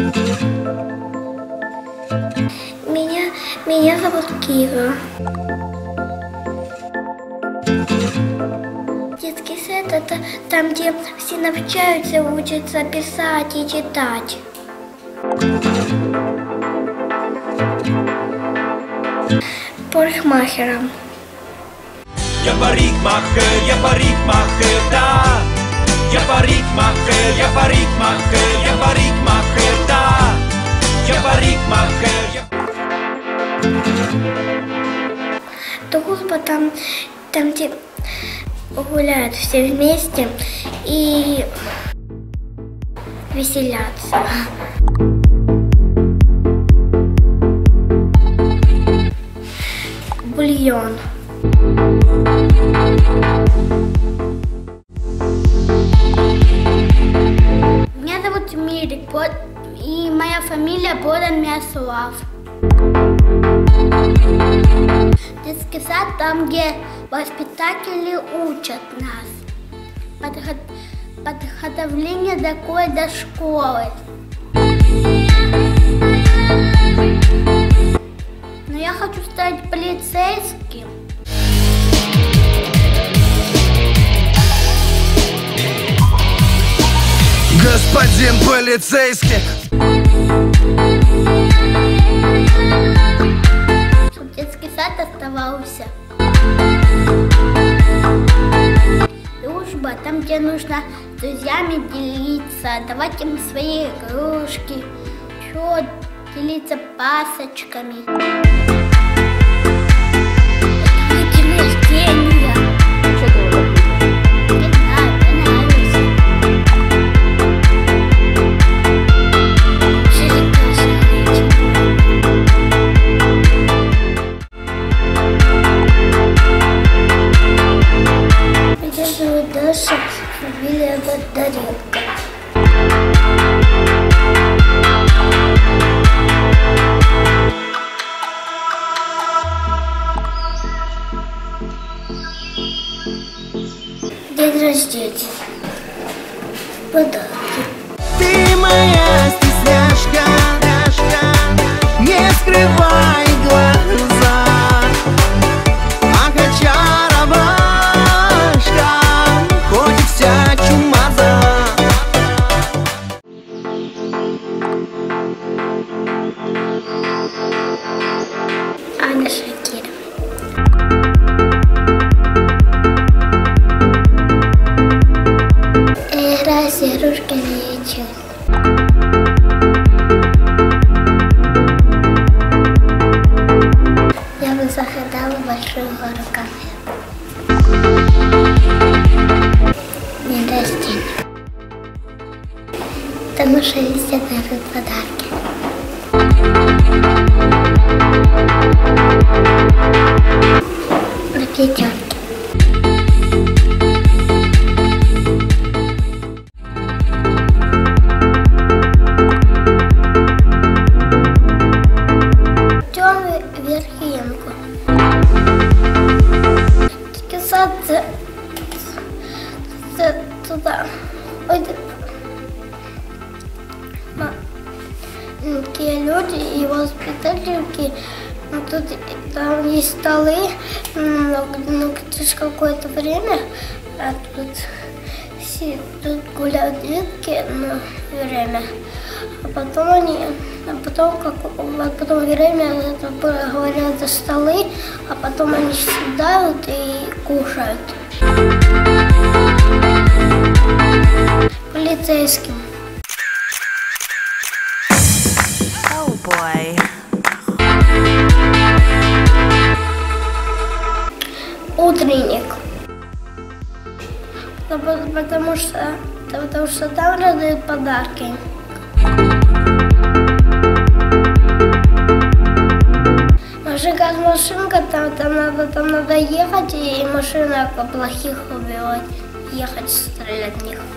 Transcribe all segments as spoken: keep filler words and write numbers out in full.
Меня, меня зовут Кира. Детский сад — это там, где все навчаются, учатся писать и читать. Парикмахером. Я парикмахер, я парикмахер, да. Я парикмахер, я парикмахер, я парикмахер, да. Я парикмахер. Я... Дружба там, там, где гуляют все вместе и веселятся. Бульон. Меня зовут Мирик, и моя фамилия Бодан Мясулав. Детский сад там, где воспитатели учат нас. Подго... Подготовление такое до школы. Но я хочу стать полицейским. Господин полицейский. Чтобы детский сад оставался. Дружба там, где нужно с друзьями делиться, давать им свои игрушки, еще делиться пасочками. День рождения. Что ты его любишь? Не знаю, мне нравится. Меня зовут Даша, фамилия Бондаренко. День рождения. Подарки. Ты моя стесняшка, не скрывай глаза. Ах, очаровашка, хоть и вся чумаза. Аня Шакирова. Игра сережки на ячейку. Я бы загадала большую гору камня. День рождения. Потому что везде дарят подарки. На пятерке. Верхенко. Кисаться туда. Ой, такие люди и воспитательки. Тут там есть столы, но, но через какое-то время а тут, тут гуляют детки на время. А потом они, а потом, как, а потом время, это, говорят, за столы, а потом они сидают и кушают. Полицейским. Oh boy. Утренник. Потому что, потому что там раздают подарки. Машинка с машинка, там, там, надо, там надо ехать, и машина плохих убивать, ехать, стрелять в них.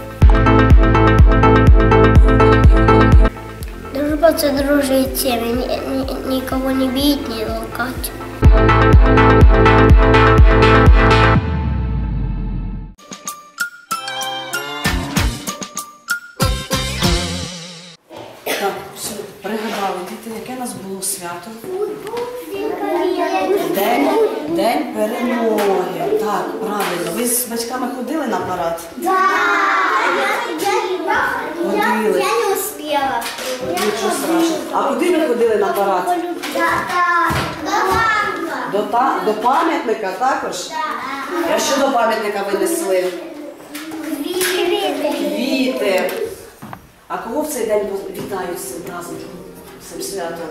Дружбаться, дружить всеми, ни, ни, никого не бить, не толкать. Так, все, пригадали, діти, яке у нас було свято? День, день перемоги. Так, правильно. Ви з батьками ходили на парад? Ходили. Я не успела. Нічого страшного. А куди ви ходили на парад? До, та, до пам'ятника також? А що до пам'ятника винесли? Квіти. А кого в цей день вітають з цим праздником, з цим святом?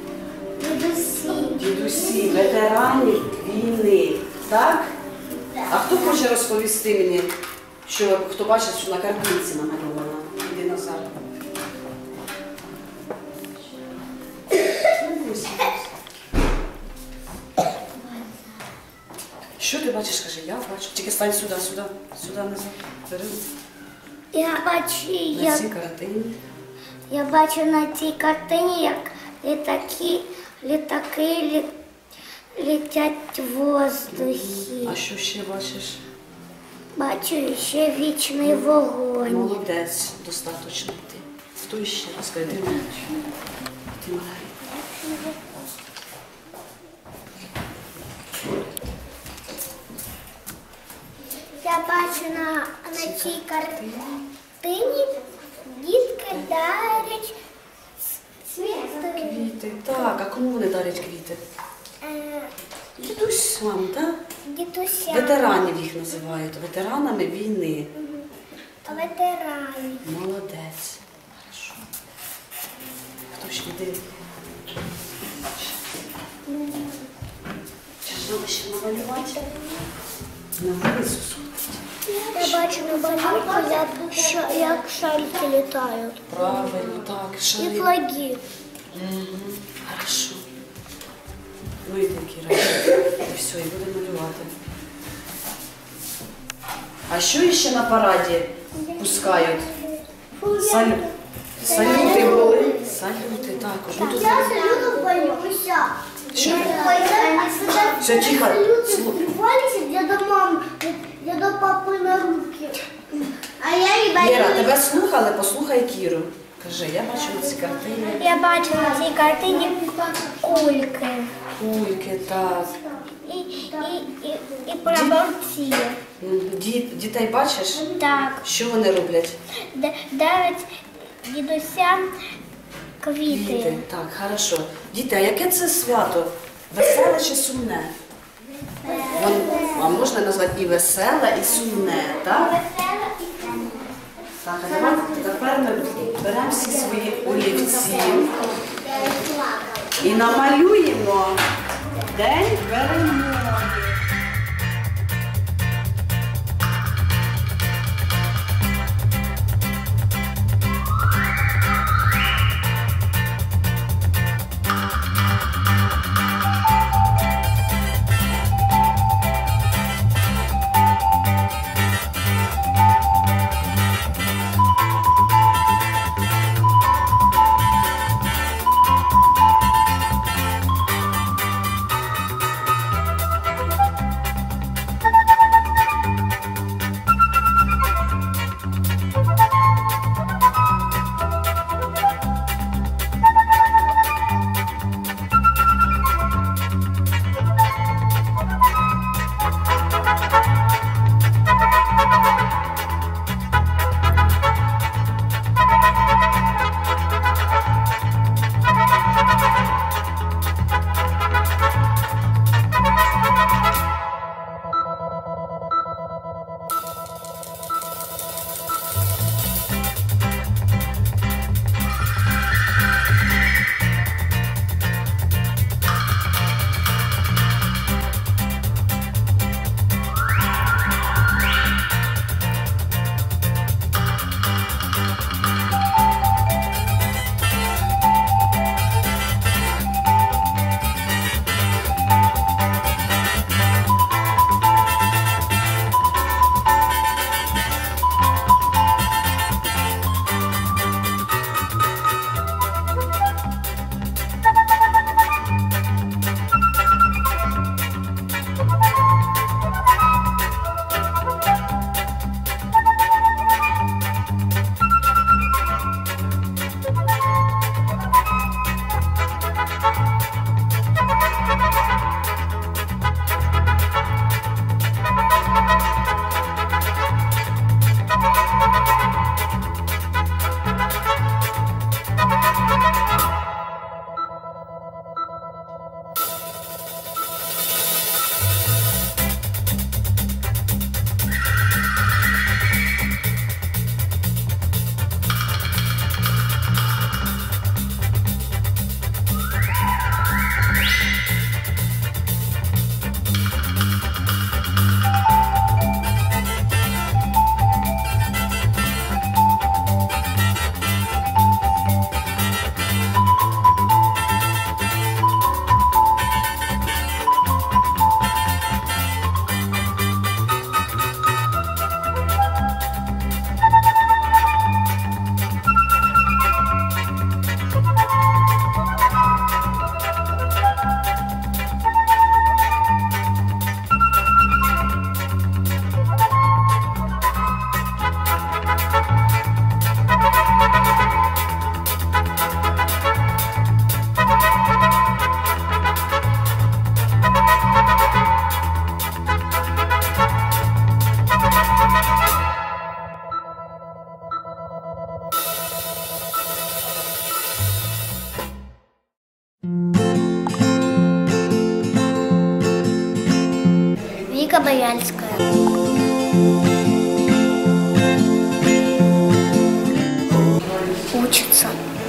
Дідусі, ветеранів війни. Так? А хто хоче розповісти мені, що хто бачить, що на картинці намальовано? Іди назад. Що ти бачиш? Кажи, я бачу. Тільки стань сюди, сюди, сюди назад. Бери. Я бачу, На як, цій картині. я бачу на цій картині, як літаки, літаки лі, летять в воздухі. А що ще бачиш? Бачу ще вічний вогонь. Молодець, достатньо ти. Хто ще розкажи? Ти маленький. Ти маленький. Я бачу на, на цій картині дітки дарять цвіти. Квіти. Так, а кому вони дарять квіти? Е, Дідусям, так? Дідуся, Ветеранів їх називають, ветеранами війни. ветерані. Молодець. Хорошо. Хто ще йде? Чи ж треба ще намалювати? На вулицю сходити. Я бачу на малюнку, як, ша- як шарики літають. Правильно, так. І Шари. флаги. Угу. Хорошо. Ну і такі речі. І все, і будемо малювати. А що ще на параді пускають? Салю... Салюти були? Салюти також. Ну, тут... салютом боюся. Що? Все, тихо. Слухай. Боюся для до мами, для до папи на руки. А я не Віра, тебе слухали? Послухай Кіру. Кажи, я бачу на цій картині. Я бачу на цій картині кульки. Кульки, так. І, і, і, і прапорці. М, Діт, дітей бачиш? Так. Що вони роблять? Д- Дарять дідусям квіти. Квіти. Так, хорошо. Діти, а яке це свято? Веселе чи сумне? Вон- А можна назвати і веселе, і сумне, так? Так, а давайте тепер ми беремо всі свої олівці і намалюємо День перемоги. Великобоярская. Учится.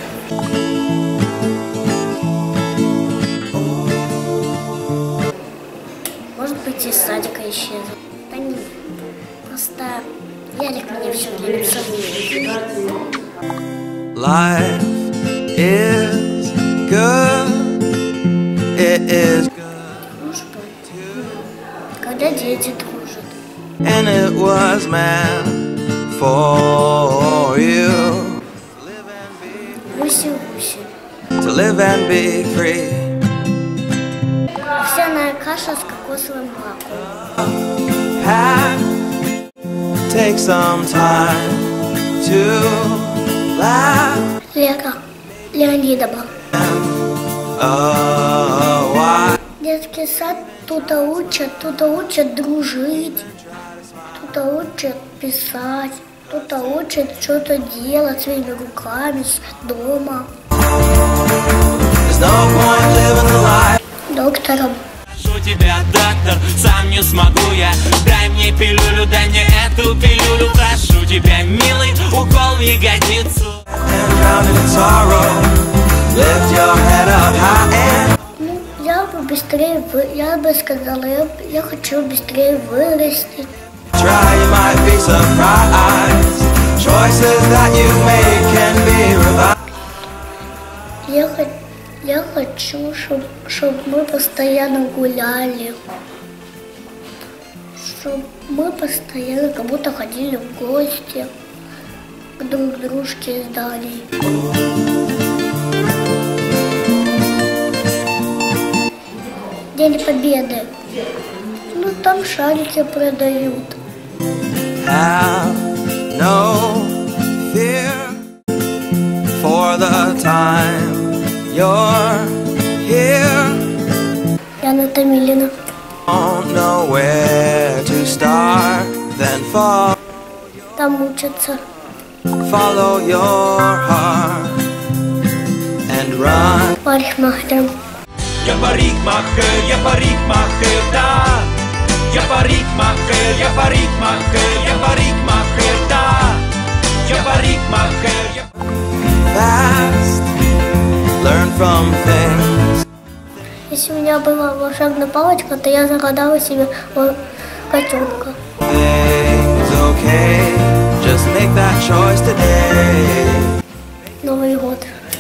Может быть, из садика исчезла. Да нет, просто Ярик меня все время сомневает. Life is good. It is good. Дружба. Когда дети дружат. And it was meant for you Гуси-гуси. to live and be free. Овсяная каша с кокосовым молоком. Have take some time to laugh. Лера Леонидова. Oh, why? Детский сад тут учат, тут учат дружить, тут учат писать, тут учат что-то делать своими руками с дома. There's no point living the life. Доктором. Прошу тебя, доктор, сам не смогу я. Дай мне пилюлю, дай мне эту пилюлю. Прошу тебя, милый, укол в ягодицу. And drowning in sorrow. Lift your head up high and Ну, я бы быстрее, вы, я бы сказала, я, я хочу быстрее вырасти. try, you might be surprised. Choices that you make can be revised. Я, хо- я хочу, чтобы мы постоянно гуляли, чтобы мы постоянно как будто ходили в гости к друг дружке из Дании. День Победы. Ну, там шарики продают. Have no fear for the time you're here. Яна Томилина. Don't know where to start, then fall. Там учатся. Follow your heart and run. Парикмахером. Я парикмахер, я парикмахер, да. Я парикмахер, я парикмахер, я парикмахер, да. Я парикмахер, я... Fast, learn from things. Если у меня была волшебная палочка, то я загадала себе вот котенка. Things okay. Just make that choice today. Новый год.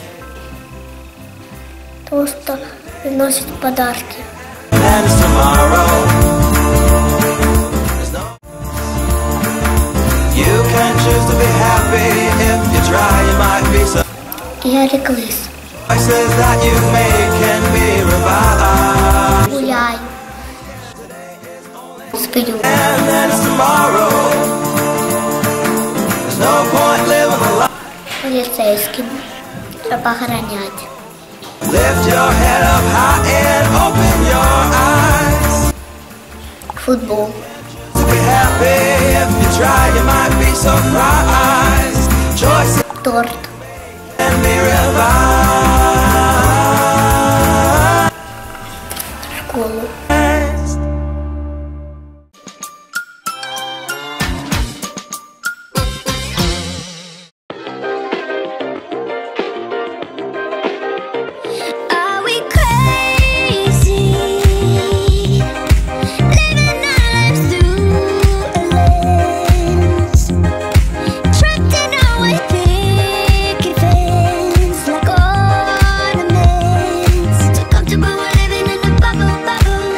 Потому что приносит подарки. And it's tomorrow. There's no. You can choose to be happy if you try. You might be so. Ярик Лыс. Choices that you make can be revised. Гуляй. Сплю. And then it's tomorrow. There's no point living a life. Полицейским. Чтобы охранять. Lift your head up high and open your eyes. Футбол. To be happy if you try, you might be surprised. Choices Торт. can be revised. Школу. Are we crazy? Living our lives through a lens, trapped in our picket fence like ornaments. So comfortable we're living in a bubble, bubble.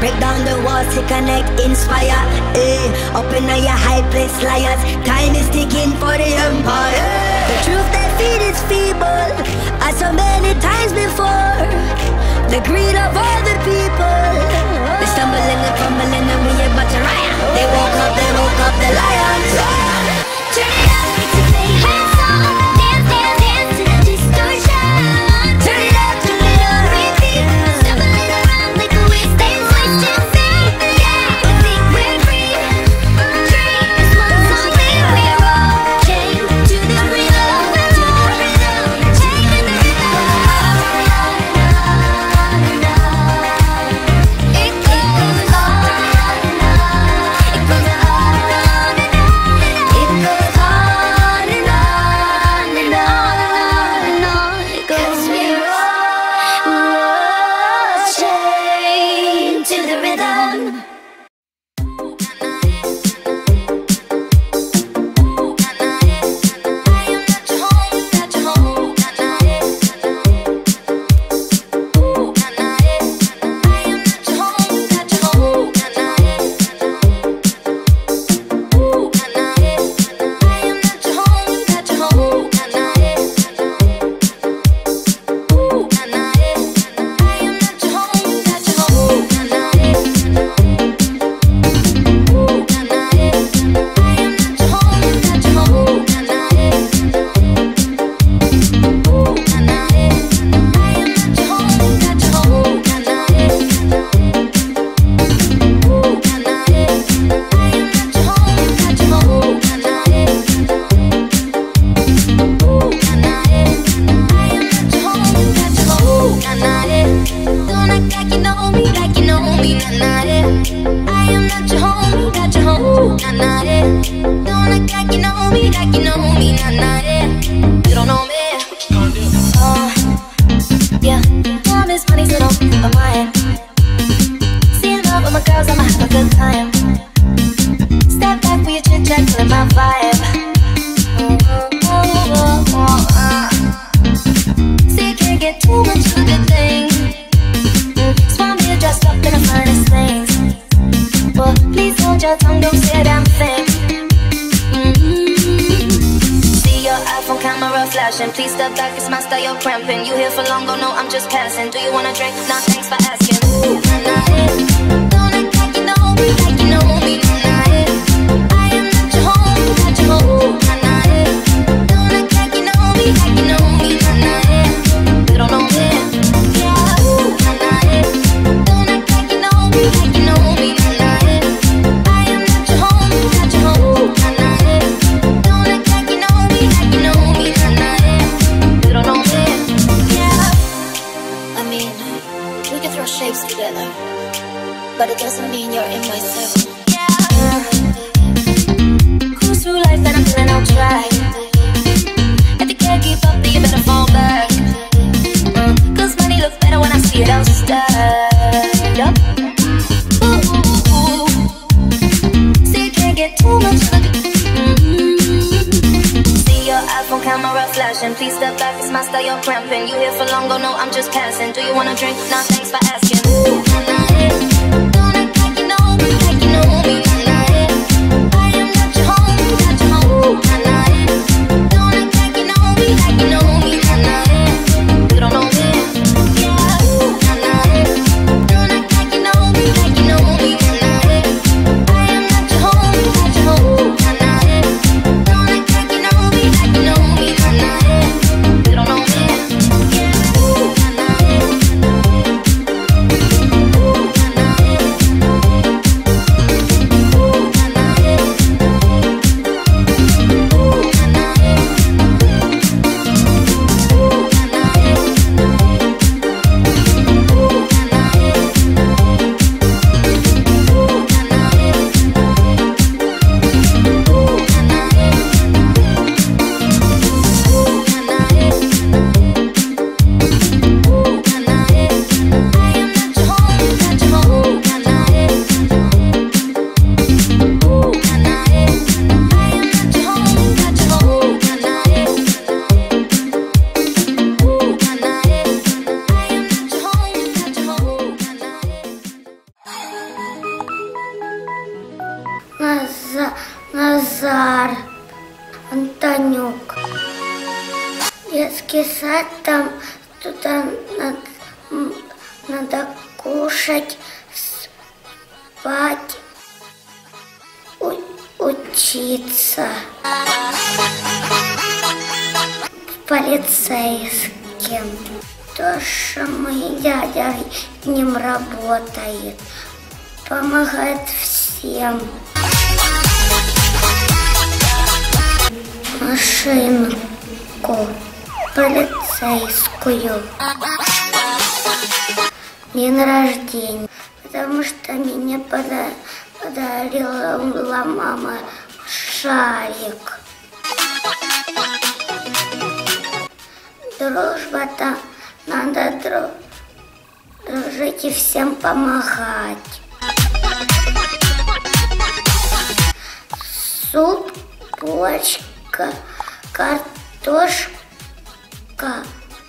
Break down the walls to connect, inspire. Eh, up in your high place, liars. Time is ticking for the empire. The truth they feed is feeble, as so many times before. The greed of all the people. They stumbling and fumbling and we about to riot. They woke up, they woke up the lions. Turn it up to the hands on. Dance, dance, dance to the distortion. Turn it up to the repeat. Stumbling around like a waste, they waste and see. Yeah, we think we're free. Dream is one song where we're all chained to the rhythm, to the rhythm, chained to the rhythm. It goes on and on. It goes on and on. It goes on and on and on and on. It goes, we're all chained to the rhythm. Please step back, it's my style, you're cramping. You here for long, go no, I'm just passing. Do you wanna drink? Nah, thanks for asking. Ooh, nah, nah, eh. Don't act like you know me, like you know me, nah, nah, eh. I am not your home, not your home, nah, nah, eh. Don't act like you know me, like you know me, nah, nah, eh. You don't know me, yeah, ooh, nah, nah, eh. Don't act like you know me, like you know me, nah, nah, eh. I am not your home, not your home, nah, nah, eh. Don't act like you know me, like you know me, nah, nah, eh. You don't know me, yeah. I mean, we can throw shapes together, but it doesn't mean you're in my circle. Yeah. Cruise through life and I'm feeling I'll try. If you can't keep up, then you better fall back. Mm. Cause money looks better when I see it outside. Yup. Ooh, ooh, ooh. See, you can't get too much of it. iPhone camera flashing. Please step back, it's my style, you're cramping. You here for long, go no, I'm just passing. Do you wanna drink? Nah, thanks for asking. Ooh, nah, nah, eh. Don't act like you know me, like you know me, nah, nah, eh. I am not your home, not your home, nah, nah, eh. Don't act like you know me, like you know me, nah, nah, eh. You don't know me, yeah, ooh, nah, nah, eh. Don't act like you know me, like you know me, nah, nah, eh. I am not your home, not your home, nah, nah, eh. Don't act like you know me, like you know me, nah, nah, eh. You don't know me, yeah, ooh, nah, nah, eh. Ooh. А там туда надо, надо кушать, спать, у, учиться. Полицейским. То, что мой дядя с ним работает, помогает всем. Машинку полицейскую. День рождения, потому что мне пода подарила мама шарик. Дружба-то надо дру дружить и всем помогать. Суп, булочка, картошка.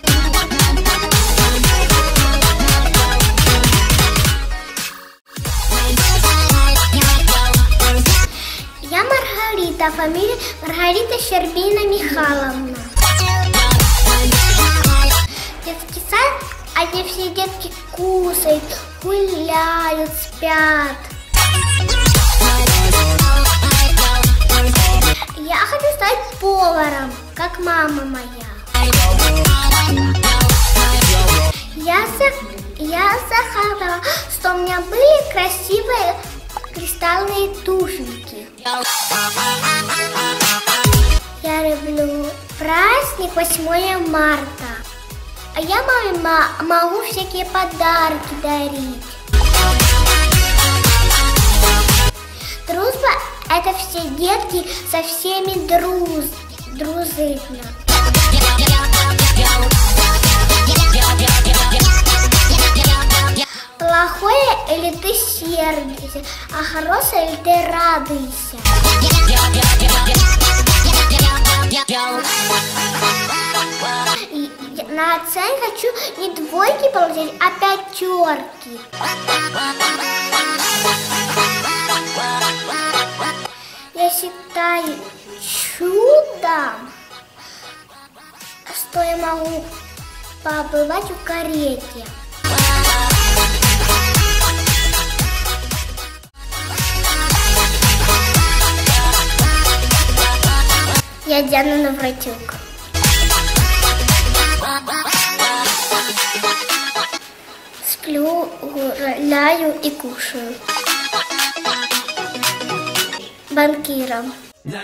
Я Маргарита, фамилия Маргарита Щербина Михайловна. Детский сад, а где все детки кусают, гуляют, спят. Я хочу стать поваром, как мама моя. Я, я захотела, что у меня были красивые кристальные туфельки. Я люблю праздник восьмое марта. А я маме могу всякие подарки дарить. Дружба – это все детки со всеми друз, дружно. Плохое или ты сердишься, а хорошее или ты радуешься. И на оценку хочу не двойки получить, а пятерки. Я считаю чудом, что я могу побывать в карете. Я Диана Навратюк. Сплю, гуляю и кушаю. Банкиром.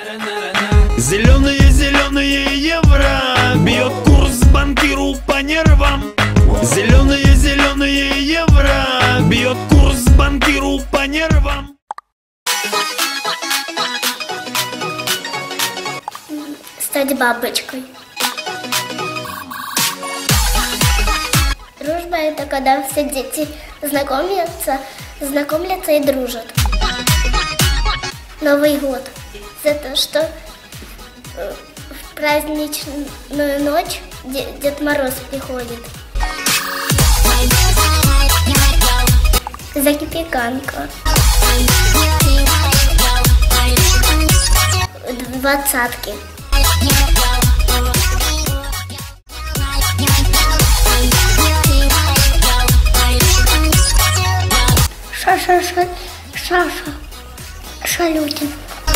Зеленые-зеленые евро бьет курс банкиру по нервам. Зеленые-зеленые евро бьет курс банкиру по нервам. Стать бабочкой. Дружба — это когда все дети знакомятся, знакомятся и дружат. Новый год. За то, что в праздничную ночь Дед Мороз приходит. Запеканка. Двадцатки. Ша-ша-ша, Шаша, Шалютин.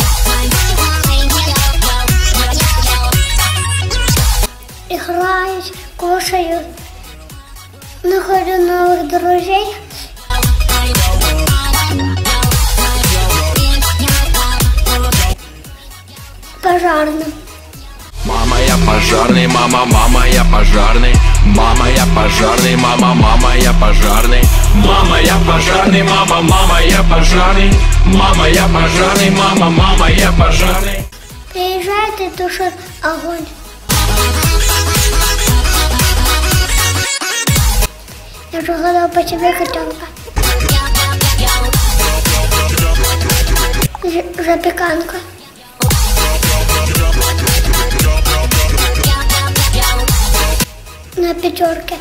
Играют, кушают, находят новых друзей. Пожарным. Мама, я пожарный, мама, мама, я пожарный. Мама, я пожарный, мама, мама, я пожарный. Мама, я пожарный, мама, мама, я пожарный. Мама, я пожарный, мама, мама, я пожарный. Приезжает и тушит огонь. Я же гадала по тебе, котенка. Запеканка. На пятерке.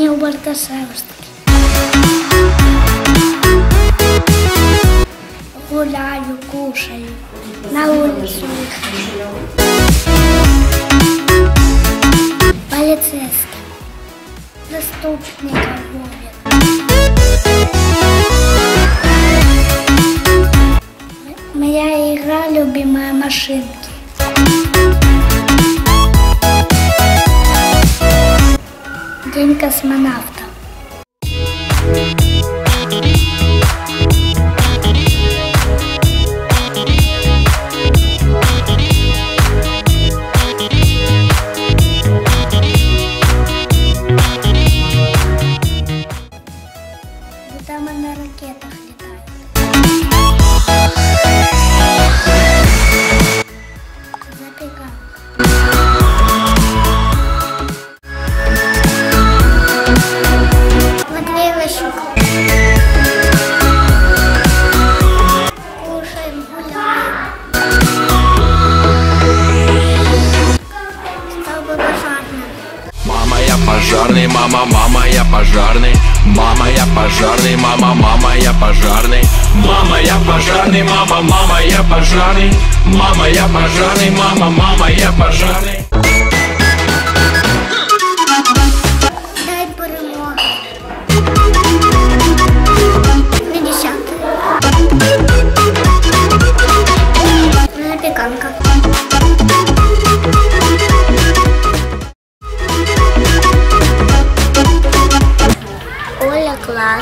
не у Барташевски. Гуляю, кушаю, на улицу выхожу. Полицейский, заступник ловит. Моя игра — любимая машинки. День космонавта. Там на ракетах летают. Запеканка. Матвей Ващук. Кушаем, гуляем. Стал бы пожарным. Мама, я пожарный, мама, мама, я пожарный. Мама, я пожарный, мама, мама, я пожарный. Мама, я пожарный, мама, мама, я пожарный. Мама, я пожарный, мама, мама, я пожарный. Дай перемоги. пятьдесят. Запеканка. Оля класс.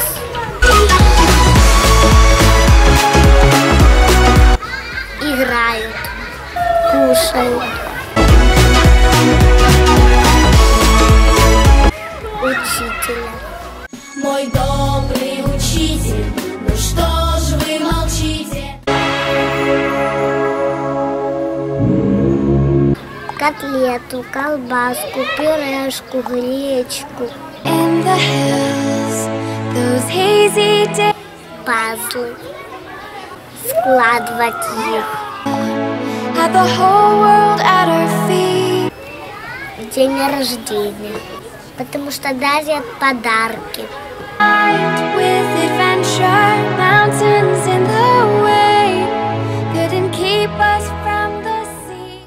Играют, кушают. Учителя. Мой добрый учитель, ну что ж вы молчите? Котлету, колбаску, пюрешку, гречку. In the hills, those hazy days. Пазлы. Складывать их. Had the whole world at her feet. День рождения. Потому что дарят подарки. With adventure, mountains in the way couldn't keep us from the sea.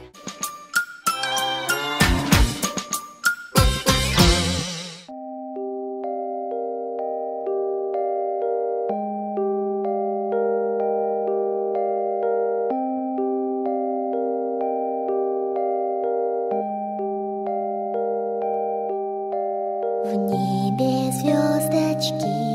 В небе звездочки